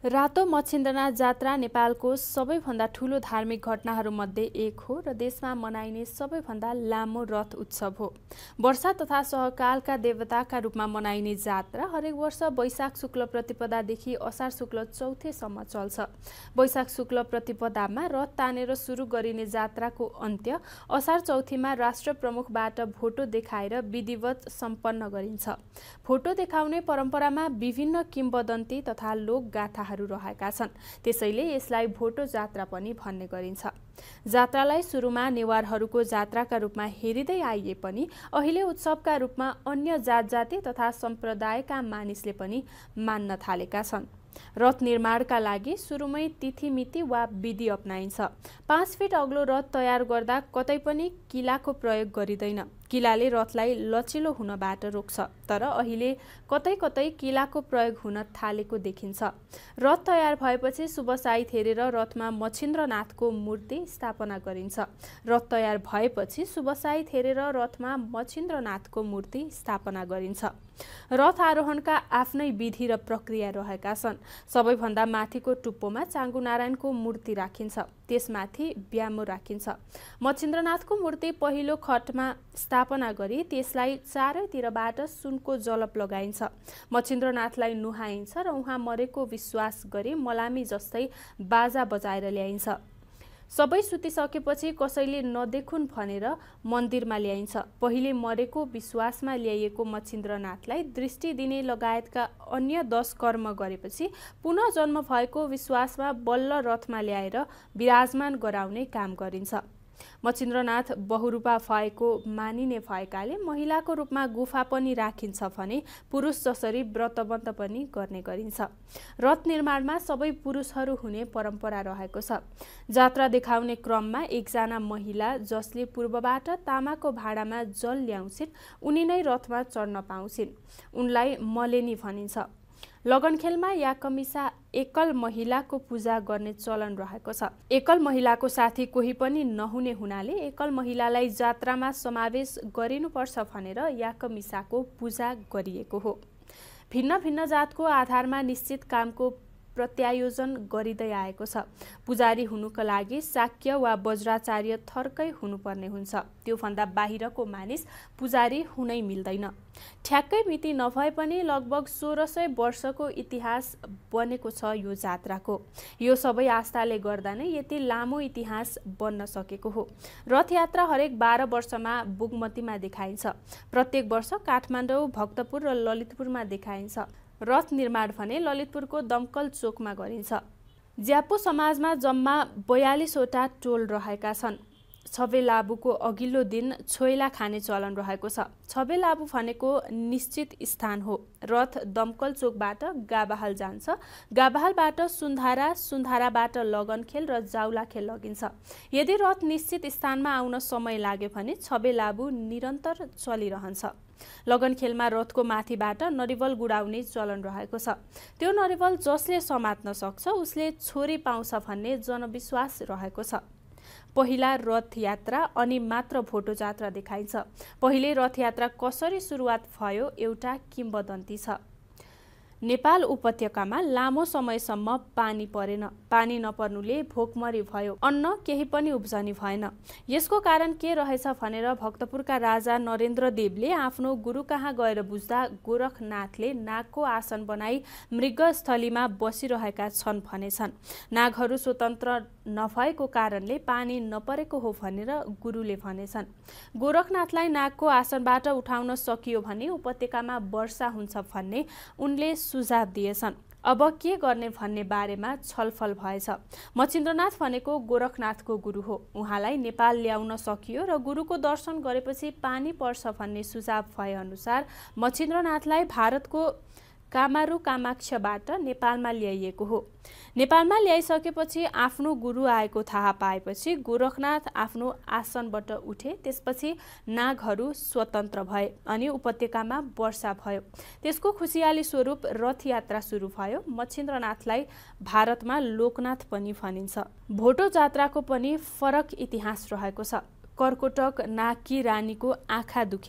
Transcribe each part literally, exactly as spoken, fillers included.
रातो मच्छिन्द्रनाथ जात्रा नेपालको सबैभन्दा ठूलो धार्मिक घटनाहरूमध्ये एक हो र देशमा मनाइने सबैभन्दा लामो रथ उत्सव हो। वर्षा तथा सहकालका देवताका रूपमा मनाइने जात्रा हरेक वर्ष वैशाख शुक्ल प्रतिपदादेखि असार शुक्ल चौथेसम्म चल्छ। वैशाख शुक्ल प्रतिपदामा रथ तानेर सुरु गरिने जात्राको अन्त्य असार चौथीमा राष्ट्र प्रमुखबाट भोटो देखाएर विधिवत सम्पन्न गरिन्छ। भोटो देखाउने परम्परामा विभिन्न किम्वदन्ती तथा लोकगाथा रहेका छन्, त्यसैले यसलाई भोटो जात्रा पनि भन्ने गरिन्छ। जात्रालाई सुरुमा नेवारहरूको जात्राका रूपमा हेरिँदै आइए पनि अहिले उत्सवका रूपमा अन्य जात जाति तथा सम्प्रदायका मानिसले पनि मान्न थालेका छन्। रथ निर्माणका लागि सुरुमै तिथिमिति वा विधि अपनाइन्छ। पाँच फिट अग्लो रथ तयार गर्दा कतै पनि किलाको प्रयोग गरिँदैन। किलाले रथलाई लचिलो हुनबाट रोक्छ, तर अहिले कतै कतै किलाको प्रयोग हुन थालेको देखिन्छ। रथ तयार भएपछि शुभ साइत हेरेर रथमा मच्छिन्द्रनाथको मूर्ति स्थापना गरिन्छ। रथ तयार भएपछि शुभ साइत हेरेर रथमा मच्छिन्द्रनाथको मूर्ति स्थापना गरिन्छ। रथ आरोहणका आफ्नै विधि र प्रक्रिया रहेका छन्। सबैभन्दा माथिको टुप्पोमा चाङ्गु नारायणको मूर्ति राखिन्छ, त्यसमाथि ब्यामो राखिन्छ। मच्छिन्द्रनाथको मूर्ति पहिलो खटमा स्थापना गरी त्यसलाई चारैतिरबाट सुनको जलप लगाइन्छ। मच्छिन्द्रनाथलाई नुहाइन्छ र उहाँ मरेको विश्वास गरी मलामी जस्तै बाजा बजाएर ल्याइन्छ। सबै सुतिसकेपछि कसैले नदेखुन् भनेर मन्दिरमा ल्याइन्छ। पहिले मरेको विश्वासमा ल्याइएको मच्छिन्द्रनाथलाई दृष्टि दिने लगायतका अन्य दश कर्म गरेपछि पुनः जन्म भएको विश्वासमा बल्ल रथमा ल्याएर विराजमान गराउने काम गरिन्छ। मच्छिन्द्रनाथ बहुरूपा भएको मानिने भएकाले महिलाको रूपमा गुफा पनि राखिन्छ भने पुरुष जसरी व्रतबन्ध पनि गर्ने गरिन्छ। रथ निर्माणमा सबै पुरुषहरू हुने परम्परा रहेको छ। जात्रा देखाउने क्रममा एकजना महिला जसले पूर्वबाट तामाको भाँडामा जल ल्याउँछिन् उनी नै रथमा चढ्न पाउँछिन्। उनलाई मलेनी भनिन्छ। लगनखेलमा याकमिसा एकल महिलाको पूजा गर्ने चलन रहेको छ। एकल महिलाको साथी कोही पनि नहुने हुनाले एकल महिलालाई जात्रामा समावेश गरिनुपर्छ भनेर याकमिसाको पूजा गरिएको हो। भिन्न भिन्न जातको आधारमा निश्चित कामको प्रत्यायोजन गरिँदै आएको छ। पुजारी हुनुको लागि शाक्य वा वज्राचार्य थर्कै हुनुपर्ने हुन्छ। त्योभन्दा बाहिरको मानिस पुजारी हुनै मिल्दैन। ठ्याक्कै मिति नभए पनि लगभग सोह्र सय वर्षको इतिहास बनेको छ यो जात्राको। यो सबै आस्थाले गर्दा नै यति लामो इतिहास बन्न सकेको हो। रथयात्रा हरेक बाह्र वर्षमा बुगमतीमा देखाइन्छ। प्रत्येक वर्ष काठमाडौँ, भक्तपुर र ललितपुरमा देखाइन्छ। रथ निर्माण भने ललितपुरको दमकल चोकमा गरिन्छ। ज्यापो समाजमा जम्मा बयालिसवटा टोल रहेका छन्। छबेलाबुको अघिल्लो दिन छोइला खाने चलन रहेको छ। छबेलाबु भनेको निश्चित स्थान हो। रथ दमकल चोकबाट गाबाहाल जान्छ। गाबाहालबाट सुन्धारा, सुन्धाराबाट लगनखेल र जाउलाखेल लगिन्छ। यदि रथ निश्चित स्थानमा आउन समय लाग्यो भने छबेलाबु निरन्तर चलिरहन्छ। लगनखेलमा रथको माथिबाट नरिवल गुडाउने चलन रहेको छ। त्यो नरिवल जसले समात्न सक्छ उसले छोरी पाउँछ भन्ने जनविश्वास रहेको छ। पहिला रथयात्रा अनि मात्र भोटो जात्रा देखाइन्छ। पहिले रथयात्रा कसरी सुरुवात भयो एउटा किम्वदन्ती छ। नेपाल उपत्यकामा लामो समयसम्म पानी परेन। पानी नपर्नुले भोकमरी भयो। अन्न केही पनि उब्जनी भएन। यसको कारण के रहेछ भनेर भक्तपुरका राजा नरेन्द्र देवले आफ्नो गुरु कहाँ गएर बुझ्दा गोरखनाथले नागको आसन बनाई मृगस्थलीमा बसिरहेका छन् भनेछन्। नागहरू स्वतन्त्र नभएको कारणले पानी नपरेको हो भनेर गुरुले भनेछन्। गोरखनाथलाई नागको आसनबाट उठाउन सकियो भने उपत्यकामा वर्षा हुन्छ भन्ने उनले सुझाव दिएछन्। अब के गर्ने भन्ने बारेमा छलफल भएछ। मच्छिन्द्रनाथ भनेको गोरखनाथको गुरु हो। उहाँलाई नेपाल ल्याउन सकियो र गुरुको दर्शन गरेपछि पानी पर्छ भन्ने सुझाव भए अनुसार मच्छिन्द्रनाथलाई भारतको कामारू कामाक्षबाट नेपालमा ल्याइएको हो। नेपालमा ल्याइसकेपछि आफ्नो गुरु आएको थाहा पाएपछि गोरखनाथ आफ्नो आसनबाट उठे। त्यसपछि नागहरू स्वतन्त्र भए अनि उपत्यकामा वर्षा भयो। त्यसको खुसियाली स्वरूप रथयात्रा सुरु भयो। मच्छिन्द्रनाथलाई भारतमा लोकनाथ पनि भनिन्छ। भोटो जात्राको पनि फरक इतिहास रहेको छ। कर्कोटक नागकी रानीको आँखा दुखेछ।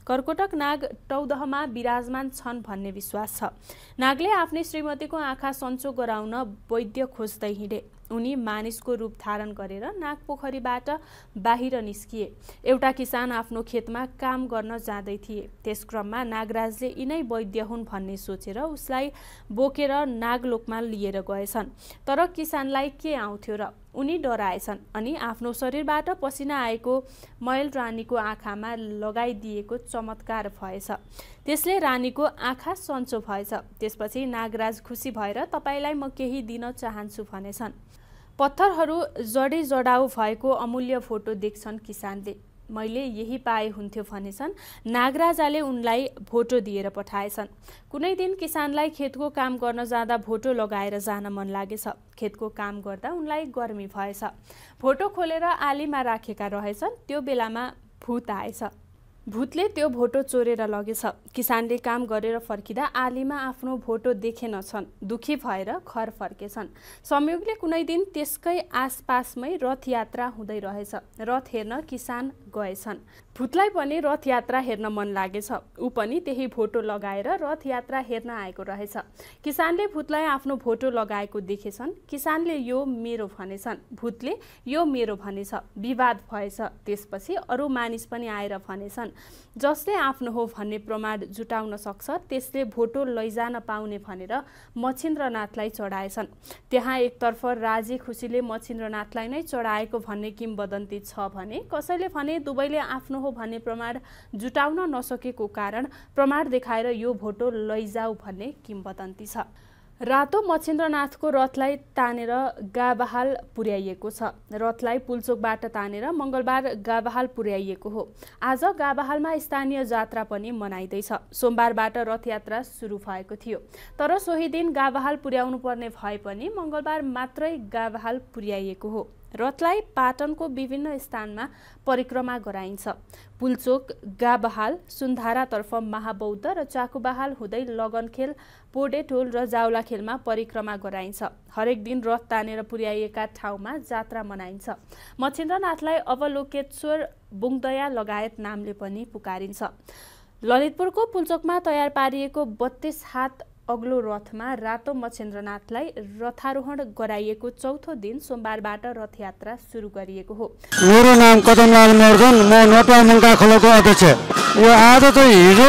कर्कोटक नाग टौदहमा विराजमान छन् भन्ने विश्वास छ। नागले आफ्नै श्रीमतीको आँखा सन्चो गराउन वैद्य खोज्दै हिँडे। उनी मानिसको रूप धारण गरेर नाग पोखरीबाट बाहिर निस्किए। एउटा किसान आफ्नो खेतमा काम गर्न जाँदै थिए। त्यस क्रममा नागराजले यिनै वैद्य हुन् भन्ने सोचेर उसलाई बोकेर नागलोकमा लिएर गएछन्। तर किसानलाई के आउँथ्यो र? उनी डराएछन् अनि आफ्नो शरीरबाट पसिना आएको मैल रानीको आँखामा लगाइदिएको चमत्कार भएछ। त्यसले रानीको आँखा सन्चो भएछ। त्यसपछि नागराज खुसी भएर तपाईलाई म केही दिन चाहन्छु भनेछन्। पत्थरहरू जडी जडाउ भएको अमूल्य फोटो देख्छन् किसानले। मैले यही पाए हुन्थ्यो भनेछन्। नागराजाले उनलाई भोटो दिएर पठाएछन्। कुनै दिन किसानलाई खेतको काम गर्न जाँदा भोटो लगाएर जान मन लागेछ। खेतको काम गर्दा उनलाई गर्मी भएछ। भोटो खोलेर आलीमा राखेका रहेछन्। त्यो बेलामा भूत आएछ। भूतले त्यो भोटो चोरेर लगेछ। किसानले काम गरेर फर्किँदा आलीमा आफ्नो भोटो देखेनछन्। दुखी भएर घर फर्केछन्। संयोगले कुनै दिन त्यसकै आसपासमै रथ यात्रा हुँदै रहेछ। रथ हेर्न किसान गएछन्। भूतलाई पनि रथ यात्रा हेर्न मन लागेछ। ऊ पनि त्यही भोटो लगाएर रथ यात्रा हेर्न आएको रहेछ। किसानले भूतलाई आफ्नो भोटो लगाएको देखेछन्। किसानले यो मेरो भनेछन्। भूतले यो मेरो भनेछ। विवाद भएछ। त्यसपछि अरू मानिस पनि आएर भनेछन् जसले आफ्नो हो भन्ने प्रमाण जुटाउन सक्छ त्यसले भोटो लैजान पाउने भनेर मच्छिन्द्रनाथलाई चढाएछन्। त्यहाँ एकतर्फ राजी खुसीले मच्छिन्द्रनाथलाई नै चढाएको भन्ने किम्वदन्ती छ भने कसैले भने दुवैले आफ्नो हो भन्ने प्रमाण जुटाउन नसकेको कारण प्रमाण देखाएर यो भोटो लैजाऊ भन्ने किम्वदन्ती छ। रातो मच्छिन्द्रनाथको रथलाई तानेर गाबहाल पुर्याइएको छ। रथलाई पुल्चोकबाट तानेर मङ्गलबार गाबहाल पुर्याइएको हो। आज गाबहालमा स्थानीय जात्रा पनि मनाइँदैछ। सोमबारबाट रथ यात्रा सुरु भएको थियो। तर सोही दिन गाबहाल पुर्याउनु पर्ने भए पनि मङ्गलबार मात्रै गाबहाल पुर्याइएको हो। रथलाई पाटनको विभिन्न स्थानमा परिक्रमा गराइन्छ। पुल्चोक, गाबहाल, सुन्धारातर्फ महाबौद्ध र चाकुबहाल हुँदै लगनखेल, पोडेटोल र जाउलाखेलमा परिक्रमा गराइन्छ। हरेक दिन रथ तानेर पुर्याइएका ठाउँमा जात्रा मनाइन्छ। मच्छिन्द्रनाथलाई अवलोकेश्वर, बुङदया लगायत नामले पनि पुकारिन्छ। ललितपुरको पुल्चोकमा तयार पारिएको बत्तीस हात अग्लो रथमा रातो मच्छिन्द्रनाथलाई रथारोहण गराइएको चौथो दिन सोमबारबाट रथ यात्रा सुरु गरिएको हो। मेरो नाम कदमलाल मर्जन, म नटवा मुङ्का खोलाको अध्यक्ष। यो आज चाहिँ हिजो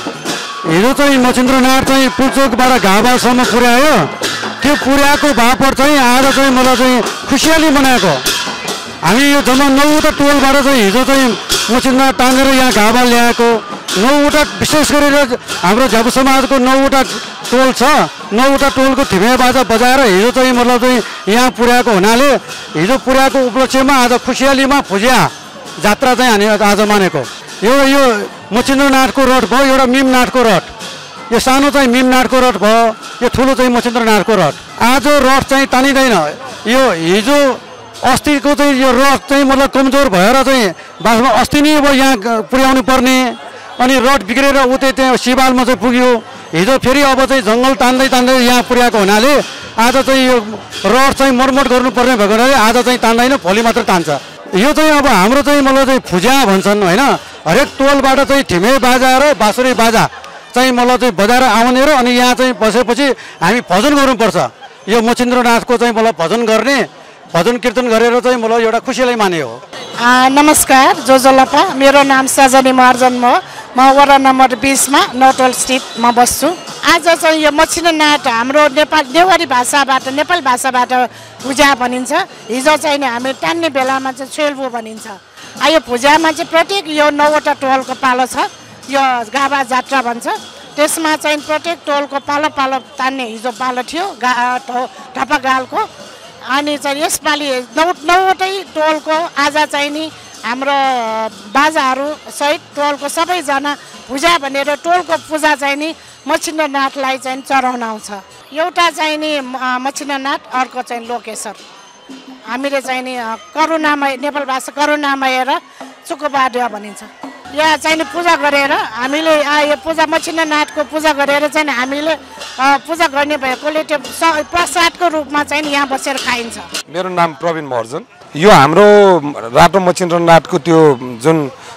हिजो चाहिँ मच्छिन्द्रनाथ चाहिँ पुल्चोकबाट घाबासम्म पुर्यायो। त्यो पुर्याएको बापत चाहिँ आज चाहिँ मलाई चाहिँ खुसियाली मनाएको। हामी यो जम्मा नौवटा टोलबाट चाहिँ हिजो चाहिँ मच्छिन्द्रनाथ तानेर यहाँ घाबा ल्याएको। नौवटा विशेष गरेर हाम्रो झ्यापु समाजको नौवटा टोल छ। नौवटा टोलको थिमे बाजा बजाएर हिजो चाहिँ मतलब चाहिँ यहाँ पुर्याएको हुनाले हिजो पुर्याएको उपलक्ष्यमा आज खुसियालीमा फुजिया जात्रा चाहिँ हामी आज मानेको। यो यो मच्छिन्द्रनाथको रथ भयो, एउटा मिमनाथको रथ। यो सानो चाहिँ मिमनाथको रथ भयो, यो ठुलो चाहिँ मच्छिन्द्रनाथको रथ। आज रथ चाहिँ तानिँदैन। यो हिजो अस्तिको चाहिँ यो रथ चाहिँ मतलब कमजोर भएर चाहिँ बासमा अस्ति नै अब यहाँ पुर्याउनु पर्ने अनि रथ बिग्रेर उतै त्यहाँ शिवालमा चाहिँ पुग्यो। हिजो फेरि अब चाहिँ जङ्गल तान्दै तान्दै यहाँ पुर्याएको हुनाले आज चाहिँ यो रथ चाहिँ मर्मत गर्नुपर्ने भएको हुनाले आज चाहिँ तान्दैन, भोलि मात्र तान्छ। यो चाहिँ अब हाम्रो चाहिँ मतलब चाहिँ फुजा भन्छन् होइन। हरेक टोलबाट चाहिँ ठिमे बाजा र बाँसुरी बाजा चाहिँ मतलब चाहिँ बजाएर आउने र अनि यहाँ चाहिँ बसेपछि हामी भजन गर्नुपर्छ। यो मच्छिन्द्रनाथको चाहिँ मतलब भजन गर्ने, भजन कीर्तन गरेर चाहिँ मतलब एउटा खुसीलाई माने हो। नमस्कार, जोजोलपा। मेरो नाम सजनी महर्जन। म म वडा नम्बर बिसमा नौटोल स्ट्रिटमा बस्छु। आज चाहिँ यो मच्छिन्द्रनाथ हाम्रो नेपाल नेवारी भाषाबाट नेपाल भाषाबाट पूजा भनिन्छ। हिजो चाहिँ हामी तान्ने बेलामा चाहिँ छेल्बु भनिन्छ। यो पूजामा चाहिँ प्रत्येक यो नौवटा टोलको पालो छ। यो गाबा जात्रा भन्छ। त्यसमा चाहिँ प्रत्येक टोलको पालो पालो तान्ने हिजो पालो थियो गा ढपागालको। अनि चाहिँ यसपालि नौ नौवटै टोलको आज चाहिँ नि हाम्रो बाजाहरू सहित टोलको सबैजना पूजा भनेर टोलको पूजा चाहिँ नि मच्छिन्द्रनाथलाई चाहिँ चढाउन आउँछ। एउटा चाहिँ नि मच्छिन्द्रनाथ, अर्को चाहिँ लोकेश्वर। हामीले चाहिँ नि करुणामय, नेपाल भाषा करुणामय र चुकुबाड्य भनिन्छ। यहाँ चाहिँ नि पूजा गरेर हामीले यो पूजा मच्छिन्द्रनाथको पूजा गरेर चाहिँ हामीले पूजा गर्ने भएकोले त्यो प्रसादको रूपमा चाहिँ यहाँ बसेर खाइन्छ। मेरो नाम प्रवीण महर्जन। यो हाम्रो रातो मच्छिन्द्रनाथको त्यो जुन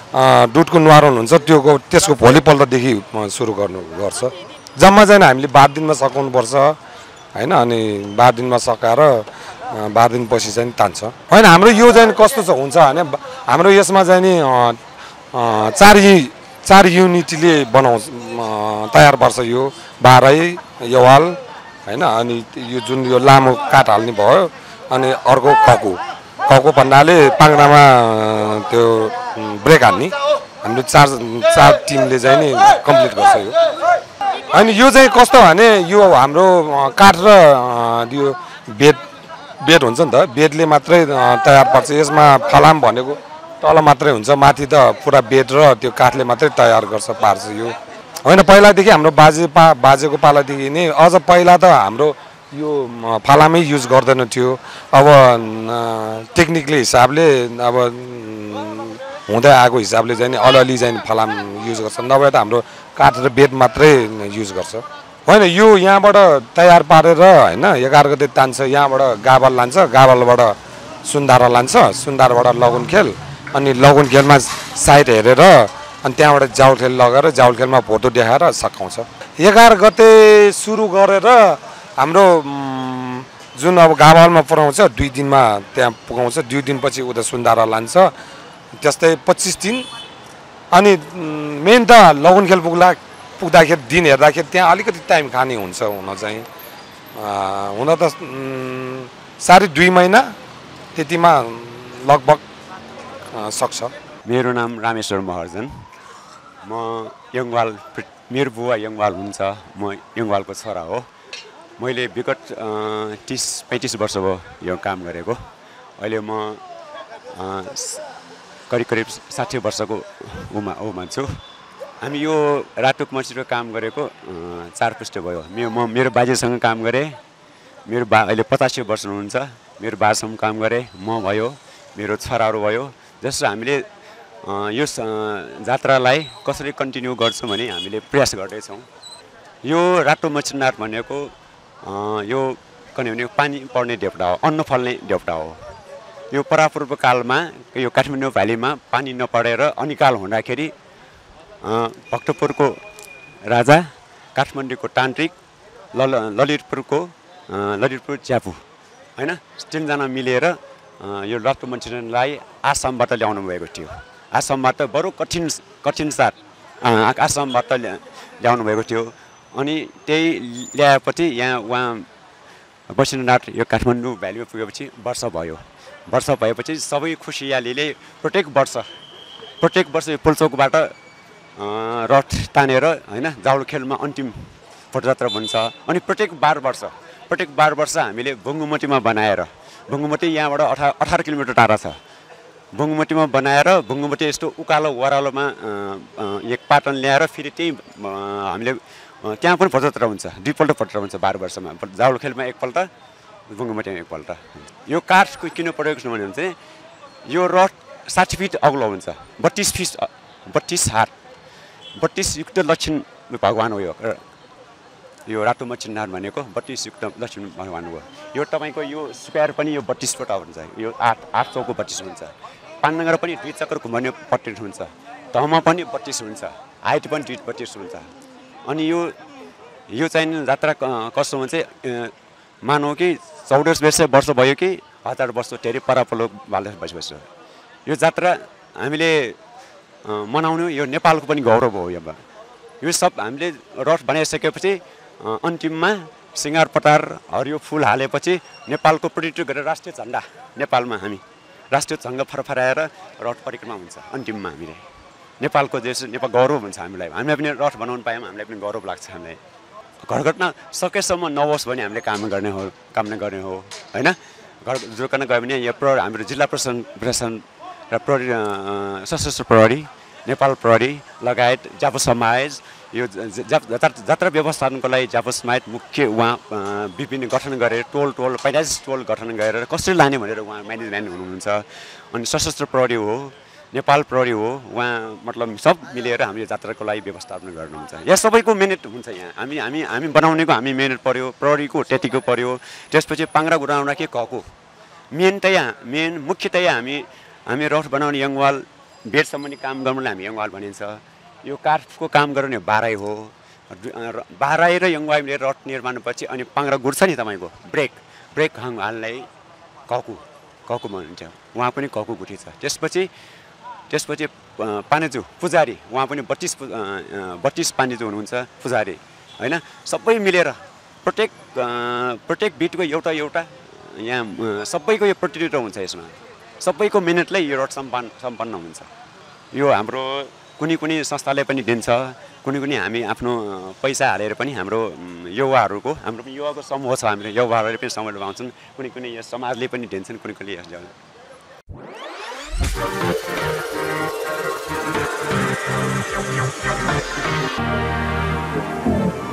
दुधको न्वारन हुन्छ त्यो त्यसको भोलिपल्टदेखि सुरु गर्नु गर्छ। जम्मा चाहिँ हामीले बाह्र दिनमा सकाउनुपर्छ होइन। अनि बाह्र दिनमा सकाएर बाह्र दिनपछि चाहिँ तान्छ होइन। हाम्रो यो चाहिँ कस्तो छ हुन्छ भने हाम्रो यसमा चाहिँ नि चार चार युनिटले बनाउँछ तयार पार्छ यो बाह्रै यवाल होइन। अनि यो जुन यो लामो काठ हाल्ने भयो अनि अर्को खको खको भन्नाले पाङ्रामा त्यो ब्रेक हान्ने हामीले चार चार टिमले चाहिँ नि कम्प्लिट गर्छ यो। अनि यो चाहिँ कस्तो भने यो हाम्रो काठ र यो बेड बेड हुन्छ नि त बेडले मात्रै तयार पार्छ। यसमा फलाम भनेको तल मात्रै हुन्छ माथि त पुरा बेड र त्यो काठले मात्रै तयार गर्छ पार्छ यो होइन। पहिलादेखि हाम्रो बाजे पा बाजेको पालादेखि नै अझ पहिला त हाम्रो यो फलामै युज गर्दैन थियो। अब टेक्निकले हिसाबले अब हुँदै आएको हिसाबले चाहिँ नि अलिअलि चाहिँ फलाम युज गर्छ नभए त हाम्रो काठ र बेड मात्रै युज गर्छ होइन। यो यहाँबाट तयार पारेर होइन एघार गते तान्छ। यहाँबाट गाबल लान्छ गाबलबाट सुन्दारा लान्छ सुन्दाराबाट लगुन खेल अनि लगुन खेलमा साइड हेरेर अनि त्यहाँबाट जाउल खेल लगेर जाउल खेलमा भोटो देखाएर सकाउँछ। एघार गते सुरु गरेर हाम्रो जुन अब गाबालमा पुऱ्याउँछ दुई दिनमा त्यहाँ पुगाउँछ। दुई दिनपछि उता सुन्दारा लान्छ त्यस्तै पच्चिस दिन। अनि मेन त लगुन खेल पुग्ला पुग्दाखेरि दिन हेर्दाखेरि त्यहाँ अलिकति टाइम खाने हुन्छ हुन चाहिँ हुन त साढे दुई महिना त्यतिमा लगभग सक्छ। मेरो नाम रामेश्वर महर्जन। म यङवाल मेरो बुवा यङवाल हुन्छ। म यङवालको छोरा हो। मैले विगत तिस पैँतिस वर्ष भयो यो काम गरेको। अहिले म करिब करिब साठी वर्षको उमा उमा छु। हामी यो राटुक मस्जिदको काम गरेको चार पुष्ट भयो। मेरो म मेरो बाजेसँग काम गरेँ। मेरो बा अहिले पचासी वर्ष हुनुहुन्छ। मेरो बासँग काम गरेँ म भयो मेरो छोराहरू भयो। जस्तो हामीले यो जात्रालाई कसरी कन्टिन्यू गर्छौँ भने हामीले प्रयास गर्दैछौँ। यो रातो मच्छिनार भनेको यो कने भने पानी पर्ने देवता हो अन्न फल्ने देवता हो। यो परापूर्व कालमा यो काठमाडौँ भ्यालीमा पानी नपरेर अनिकाल हुँदाखेरि भक्तपुरको राजा काठमाडौँको तान्त्रिक लल ललितपुरको ललितपुर च्यापु होइन तिनजना मिलेर यो रातो मच्छिनारलाई आसामबाट ल्याउनु भएको थियो। आसामबाट बरु कठिन कठिन साथ आसामबाट ल्याउनु भएको थियो। अनि त्यही ल्याएपछि यहाँ उहाँ बसिनाथ यो काठमाडौँ भ्यालीमा पुगेपछि वर्ष भयो। वर्ष भएपछि सबै खुसियालीले प्रत्येक वर्ष प्रत्येक वर्ष यो पुल्चोकबाट रथ तानेर होइन जाउल खेलमा अन्तिम पदयात्रा हुन्छ। अनि प्रत्येक बाह्र वर्ष प्रत्येक बाह्र वर्ष हामीले भुङ्गुमतीमा बनाएर भुङ्गुमती यहाँबाट अठार अठार किलोमिटर टाढा छ। भुङ्गुमतीमा बनाएर भुङ्गुमती यस्तो उकालो ओह्रालोमा एक पाटन ल्याएर फेरि त्यही हामीले त्यहाँ पनि पदयात्रा हुन्छ। दुईपल्ट पदयात्रा हुन्छ बाह्र वर्षमा। जाउल खेलमा एकपल्ट भुङ्गुमतीमा एकपल्ट। यो काठ किन प्रयोग छ भने चाहिँ यो रथ साठी फिट अग्लो हुन्छ। बत्तिस फिट बत्तिस हात बत्तिस युक्त लक्ष्मी भगवान् हो। यो यो रातो मच्छिनार भनेको बत्तिस युक्त लक्ष्मी भगवान् हो। यो तपाईँको यो स्क्वायर पनि यो बत्तिस फुट हुन्छ। यो आठ आठ चौको बत्तिस हुन्छ। पाननगर पनि दुई चक्कर घुमाउने बत्तिस हुन्छ। तहमा पनि बत्तिस हुन्छ। हाइट पनि दुई बत्तिस हुन्छ। अनि यो यो चाहिँ जात्रा कस्तो भन्छ मानौ कि चौध वर्ष भयो कि हजार वर्ष धेरै परापलो बाल्दै बसेपछि यो जात्रा हामीले मनाउनु यो नेपालको पनि गौरव हो। यो यो सब हामीले रथ बनाइसकेपछि अन्तिममा सिँगार पटार हरियो फुल हालेपछि नेपालको प्रतिनिधित्व गरेर राष्ट्रिय झन्डा नेपालमा हामी राष्ट्रिय झन्डा फरफराएर रथ परिक्रमा हुन्छ। अन्तिममा हामीले नेपालको देश नेपाल गौरव हुन्छ। हामीलाई हामीलाई पनि रथ बनाउनु पायौँ हामीलाई पनि गौरव लाग्छ। हामीलाई घटघटना सकेसम्म नहोस् भने हामीले काम गर्ने हो कामना गर्ने हो होइन। घर जोकन गयो भने यो प्र हाम्रो जिल्ला प्रशासन प्रशासन र प्रहरी सशस्त्र प्रहरी नेपाल प्रहरी लगायत जापु समाज यो जात्रा व्यवस्थापनको लागि जापु समाज मुख्य उहाँ विभिन्न गठन गरेर टोल टोल पैँतालिस टोल गठन गरेर कसरी लाने भनेर उहाँ म्यानेजमेन्ट हुनुहुन्छ। अनि सशस्त्र प्रहरी हो नेपाल प्रहरी हो उहाँ मतलब सब मिलेर हामीले जात्राको लागि व्यवस्थापन गर्नुहुन्छ। यहाँ सबैको मिहिनेत हुन्छ। यहाँ हामी हामी हामी बनाउनेको हामी मिहिनेत पऱ्यो प्रहरीको त्यतिको पऱ्यो। त्यसपछि पाङ्रा गुराउनलाई के कको मेन त यहाँ मेन मुख्यतया हामी हामी रथ बनाउने यङवाल बेडसम्म नि काम गर्नुलाई हामी यङवाल भनिन्छ। यो काठको काम गर्ने बाराई हो। बाराई र यङवाल मिलेर रड निर्माणपछि अनि पाङ्रा गुड्छ नि तपाईँको ब्रेक ब्रेक हाल्नलाई ककु ककु भनिन्छ। उहाँ पनि ककु गुठी छ। त्यसपछि त्यसपछि पानेजु पुजारी उहाँ पनि बत्तिस बत्तिस पानेजु हुनुहुन्छ पुजारी होइन। सबै मिलेर प्रत्येक प्रत्येक बिटको एउटा एउटा यहाँ सबैको यो प्रतिनिधित्व हुन्छ। यसमा सबैको मिहिनेतले यो रड सम्पन्न सम्पन्न हुन्छ। यो हाम्रो कुनै कुनै संस्थाले पनि दिन्छ, कुनै कुनै हामी आफ्नो पैसा हालेर पनि हाम्रो युवाहरूको हाम्रो युवाको समूह छ। हाम्रो युवाहरूले पनि समूहले पाउँछन्, कुनै कुनै यस समाजले पनि दिन्छन्, कुनै कुनै यस जग्गा Thank you.